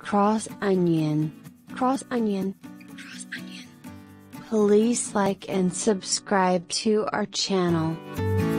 Cross onion. Cross onion. Cross onion. Please like and subscribe to our channel.